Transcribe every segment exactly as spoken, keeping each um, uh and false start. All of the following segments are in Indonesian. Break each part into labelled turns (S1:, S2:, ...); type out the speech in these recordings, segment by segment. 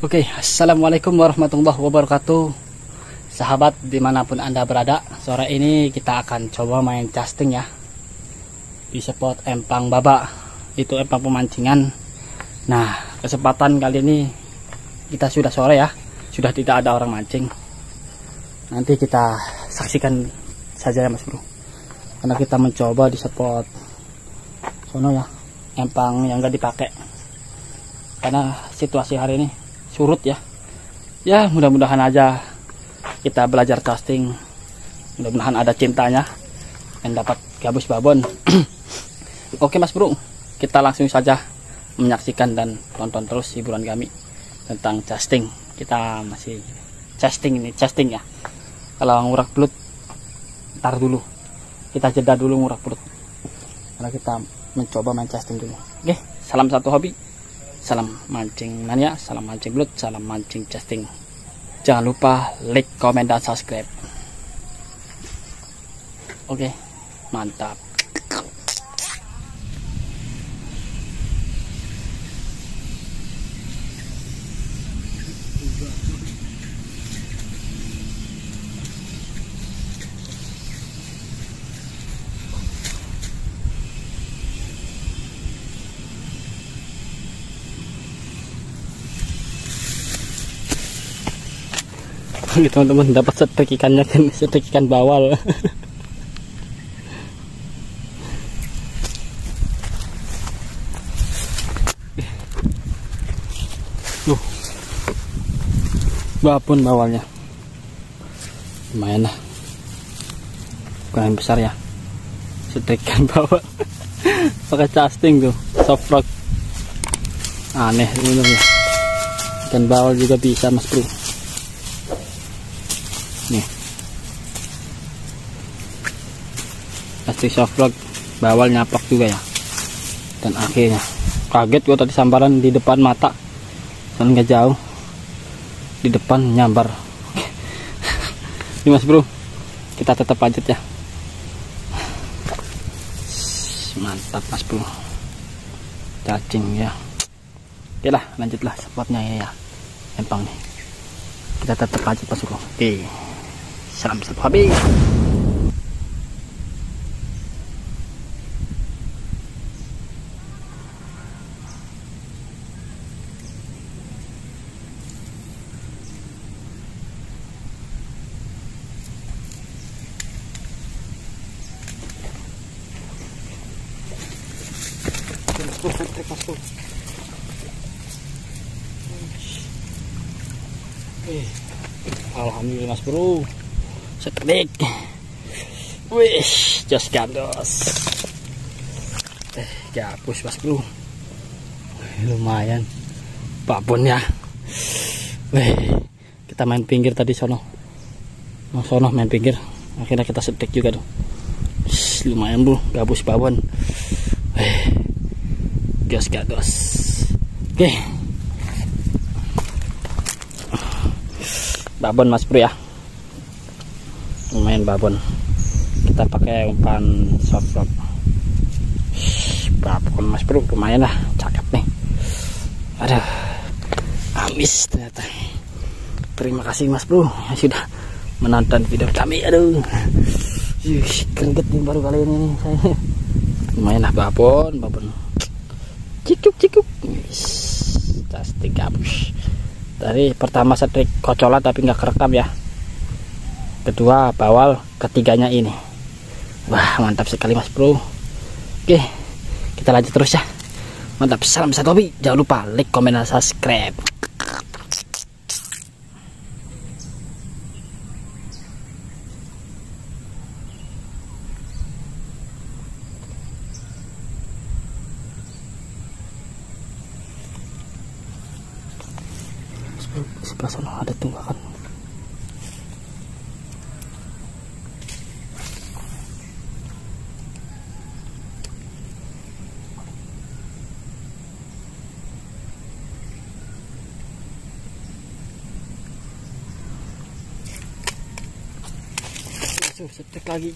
S1: Oke, assalamualaikum warahmatullahi wabarakatuh. Sahabat dimanapun anda berada, sore ini kita akan coba main casting ya di spot empang baba, itu empang pemancingan. Nah, kesempatan kali ini kita sudah sore ya, sudah tidak ada orang mancing. Nanti kita saksikan saja ya Mas Bro, karena kita mencoba di spot sono ya, empang yang gak dipakai karena situasi hari ini surut ya. Ya mudah-mudahan aja kita belajar casting, mudah-mudahan ada cintanya dan dapat gabus babon. Oke Mas Bro, kita langsung saja menyaksikan dan tonton terus hiburan kami tentang casting. Kita masih casting ini, casting ya. Kalau ngurak belut ntar dulu, kita jeda dulu ngurak belut karena kita mencoba main casting dulu. Oke, salam satu hobi, salam mancing mania, salam mancing belut, salam mancing casting. Jangan lupa like, komen, dan subscribe. Oke, mantap. Teman-teman dapat setrek ikannya kan, setrek ikan bawal. Loh, babon bawalnya lumayan lah, bukan yang besar ya, setrek ikan bawal. Pakai casting tuh, soft rock. Aneh sebenarnya, ikan bawal juga bisa Mas Bro. Nih, plastik soft rock bawal nyapak juga ya. Dan akhirnya kaget gua tadi, sambaran di depan mata, soalnya nggak jauh, di depan nyambar. Ini Mas Bro, kita tetap lanjut ya. Mantap Mas Bro, cacing ya. Oke lah, lanjutlah spotnya ya, empang nih. Kita tetap lanjut Mas Bro. Oke, salam satu hobi. Alhamdulillah Mas Bro, setrek. Wih, jos gandos. Eh, gabus Mas Bro. Lumayan babonnya. Wih, kita main pinggir tadi sono. Mau sono main pinggir. Akhirnya kita setrek juga tuh. Lumayan Bro, gabus babon. Wih, jos gandos. Oke. Babon Mas Bro ya, lumayan babon. Kita pakai umpan soft rock. Babon Mas Bro, lumayan lah, cakep nih. Aduh, amis ternyata. Terima kasih Mas Bro yang sudah menonton video kami. Aduh, keringet nih baru kali ini nih saya. Lumayan lah babon, babon. Cikuk cikuk, casting gabus. Dari pertama setrek kocolan tapi nggak kerekam ya. Kedua bawal, ketiganya ini. Wah mantap sekali Mas Bro. Oke, kita lanjut terus ya. Mantap, salam satu hobi. Jangan lupa like, komen, dan subscribe. Sebelah sana ada tunggakan. Masuk setrek lagi.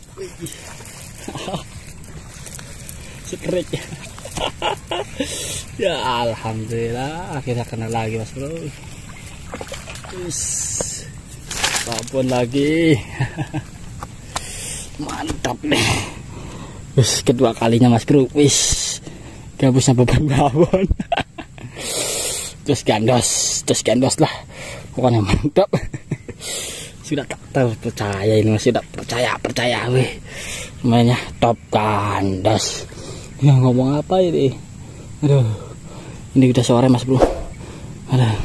S1: Setrek. Ya alhamdulillah akhirnya kena lagi Mas Bro. Wis. Babon lagi. Mantap nih. Wis kedua kalinya Mas Bro. Wis. Gabusnya babon-babon. Terus gandos, terus gandos lah. Pokoknya mantap. Sudah tak terpercaya ini, sudah percaya percaya weh. Semuanya top gandos. Ya ngomong apa ini? Aduh. Ini udah sore Mas Bro. Aduh.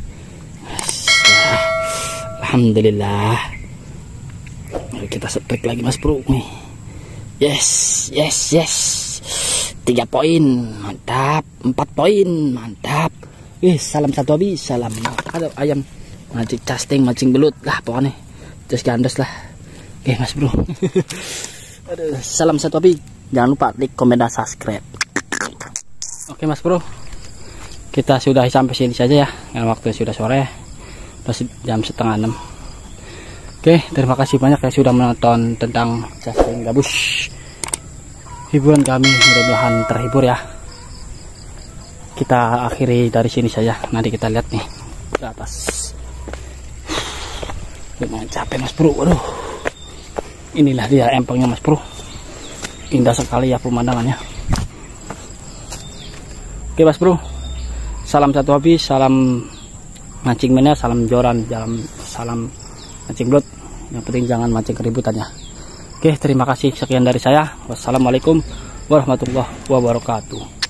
S1: Alhamdulillah. Mari kita setrik lagi Mas Bro nih. Yes, yes, yes. Tiga poin, mantap. Empat poin, mantap. Eh, salam satu habis, salam. Ada ayam mancing casting, mancing belut lah pokoknya. Terus gandos lah. Oke Mas Bro. Aduh, salam satu habis. Jangan lupa like, komen, dan subscribe. Oke Mas Bro. Kita sudah sampai sini saja ya. Karena waktu sudah sore. Masih jam setengah enam. Oke, terima kasih banyak yang sudah menonton tentang casting gabus. Hiburan kami, mudah-mudahan terhibur ya. Kita akhiri dari sini saja. Nanti kita lihat nih ke atas. Lumayan capek Mas Bro. Aduh. Inilah dia empangnya Mas Bro. Indah sekali ya pemandangannya. Oke Mas Bro. Salam satu habis, salam mancing mania, salam joran, salam salam mancing belut. Yang penting jangan mancing keributan ya. Oke, terima kasih sekian dari saya. Wassalamualaikum warahmatullahi wabarakatuh.